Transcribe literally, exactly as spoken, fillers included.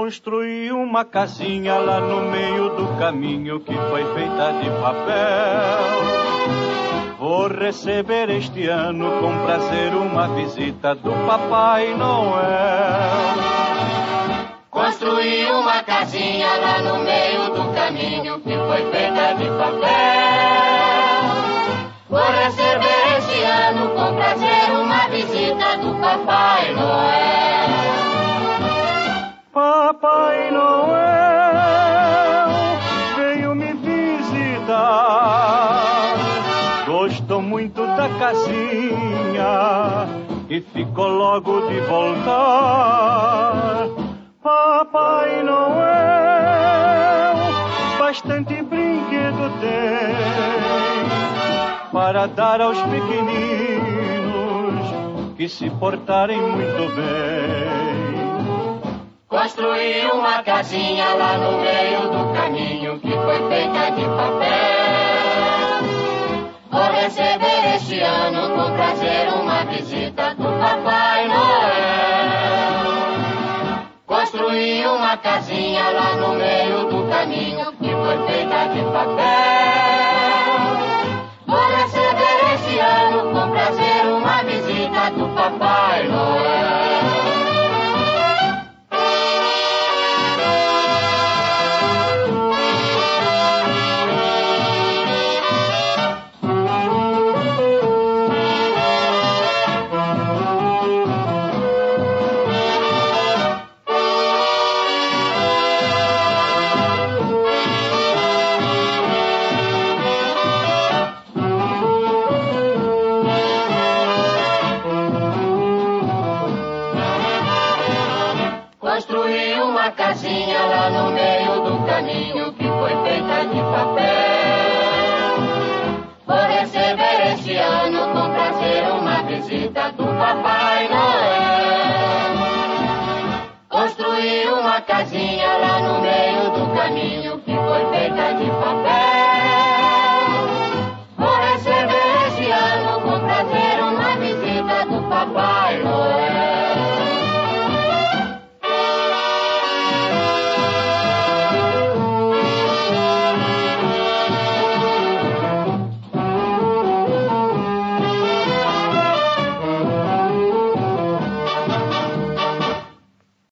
Construí uma casinha lá no meio do caminho que foi feita de papel. Vou receber este ano com prazer uma visita do Papai Noel. Construí uma casinha lá no meio do caminho que foi feita de papel. Vou receber este ano com prazer uma visita do Papai Noel. Papai Noel veio me visitar, gostou muito da casinha e ficou logo de voltar. Papai Noel bastante brinquedo tem para dar aos pequeninos que se portarem muito bem. Construí uma casinha lá no meio do caminho que foi feita de papel. Vou receber este ano com prazer uma visita do Papai Noel. Construí uma casinha lá no meio do caminho que foi feita de papel. Vou receber este ano com prazer uma visita do Papai Noel. Construí uma casinha lá no meio do caminho que foi feita de papel. Vou receber este ano com prazer uma visita do Papai Noel. Construí uma casinha lá no meio do caminho